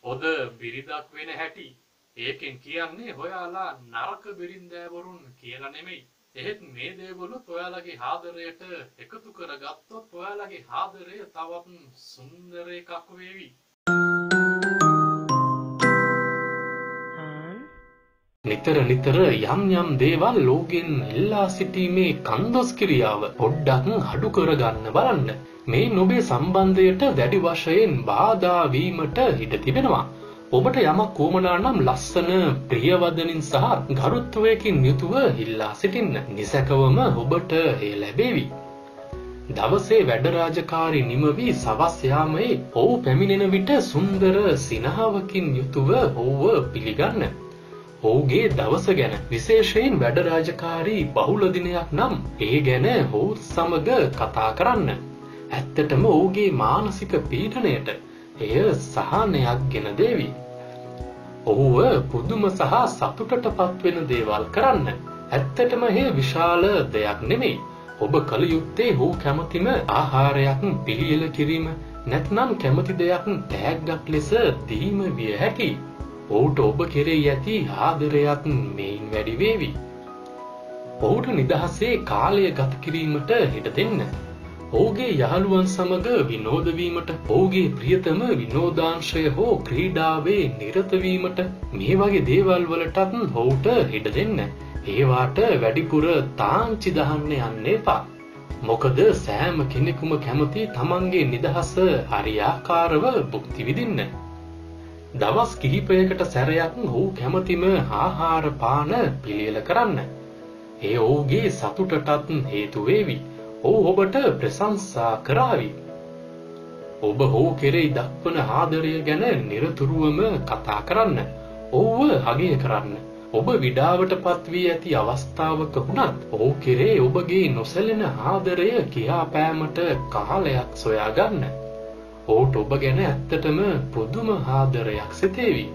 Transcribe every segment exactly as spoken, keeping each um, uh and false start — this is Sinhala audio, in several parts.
හොඳ බිරිඳක් වෙන හැටි. ඒකෙන් කියන්නේ ඔයාලා නරක බිරිඳෑවරුන් කියලා නෙමෙයි. එහෙත් මේ දේවලුත් ඔයාලගේ ආදරයට එකතු කරගත්තොත් ඔයාලගේ ආදරය තවත් සුන්දර එකක් වේවි. නිතර නිතර යම් යම් දේවල් ලෝකෙන් එල්ලා සිටීමේ කන්දොස් ක්‍රියාව පොඩ්ඩක් අඩු කරගන්න බලන්න. මේ නොබේ සම්බන්ධයට දැඩි වශයෙන් බාධා වීමට ඉඩ තිබෙනවා. ඔබට යමක් කොමනා නම් ලස්සන ප්‍රියවදනින් සහ ගරුත්වයකින් යුතුව ඉල්ලා සිටින්න. නිසකවම ඔබට එය ලැබේවි. දවසේ වැඩ රාජකාරී නිම වී සවස් යාමයේ ඔහු පැමිණෙන විට සුන්දර සිනහවකින් යුතුව ඔහුව පිළිගන්න. ඔහුගේ දවස ගැන විශේෂයෙන් වැඩ රාජකාරී බහුල දිනයක් නම් ඒ ගැන ඔහු සමග කතා කරන්න. ඇත්තටම ඔහුගේ මානසික පීඩනයට එය සහනයක් ගෙන දේවි. ඔහුව පුදුම සහ සතුටට පත්වෙන දේවල් කරන්න. ඇත්තටම එය විශාල දෙයක් නෙමෙයි. ඔබ කල යුත්තේ ඔහු කැමතිම ආහාරයක් පිළියෙල කිරීම නැත්නම් කැමති දෙයක් තෑග්ගක් ලෙස දීම විය හැකියි. ඔහුට ඔබ කෙරෙහි ඇති ආදරයත් මේන් වැඩි වේවි. ඔහුට නිදහසේ කාලය ගත කිරීමට ඉඩ දෙන්න. ඔහුගේ යහළුවන් සමග විනෝද වීමට, ඔහුගේ ප්‍රියතම විනෝදාංශය හෝ ක්‍රීඩාවේ නිරත වීමට මේ වගේ දේවල් වලටත් ඔහුට ඉඩ දෙන්න. ඒවාට වැඩිපුර තාංචි දහන්න යන්න එපා. මොකද සෑම කෙනෙකුම කැමති තමන්ගේ නිදහස හරියාකාරව භුක්ති විඳින්න. දවස් කිහිපයකට සැරයක් ඔහු කැමතිම ආහාර පාන පිළියෙල කරන්න. ඒ ඔහුගේ සතුටටත් හේතු වේවි. ඔහු ඔබට ප්‍රශංසා කරાવી. ඔබ ඔහු කෙරෙහි දක්වන ආදරය ගැන නිරතුරුවම කතා කරන්න. ඔහුව අගය කරන්න. ඔබ විඩාවටපත් වී ඇති අවස්ථාවක වුණත් ඔහු කෙරෙහි ඔබගේ නොසැලෙන ආදරය කියාපෑමට කාලයක් සොයා ගන්න. ඔහුට ඔබ ගැන ඇත්තටම පුදුම ආදරයක් සිතේවි.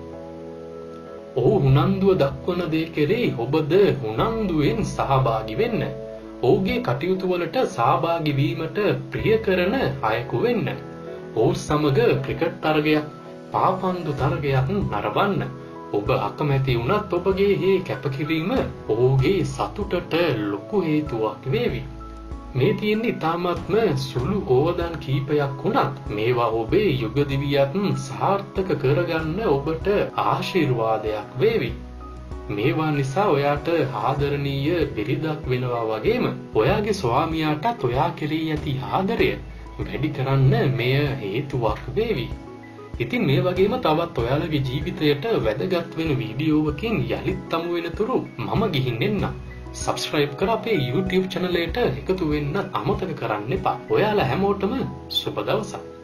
ඔහු උනන්දුව දක්වන දේ කෙරෙහි ඔබද උනන්දුවෙන් සහභාගී වෙන්න. ඔහුගේ කටයුතු වලට සහභාගී වීමට ප්‍රිය කරන අයෙකු වෙන්න. ඔහු සමග ක්‍රිකට් තරගයක්, පාපන්දු තරගයක් නරඹන්න. ඔබ අකමැති වුණත් ඔබගේ මේ කැපකිරීම ඔහුගේ සතුටට ලොකු හේතුවක් වේවි. මේ තියෙන්නේ ඉතාමත්ම සුළු ඕවදන් කීපයක් වුණත් මේවා ඔබේ යුග දිවියත් සාර්ථක කරගන්න ඔබට ආශිර්වාදයක් වේවි. මේවා නිසා ඔයාට ආදරණීය බිරිඳක් වෙනවා වගේම ඔයාගේ ස්වාමියාටත් ඔයා කෙරෙහි ඇති ආදරය වැඩි කරන්න මෙය හේතුවක් වේවි. ඉතින් මේ වගේම තවත් ඔයාලගේ ජීවිතයට වැදගත් වෙන වීඩියෝවකින් යලිත් හමු වෙනතුරු මම ගිහින් එන්නම්. සබ්ස්ක්‍රයිබ් කර අපේ YouTube channel එකට එකතු වෙන්න අමතක කරන්න එපා. ඔයාලා හැමෝටම සුබ දවසක්.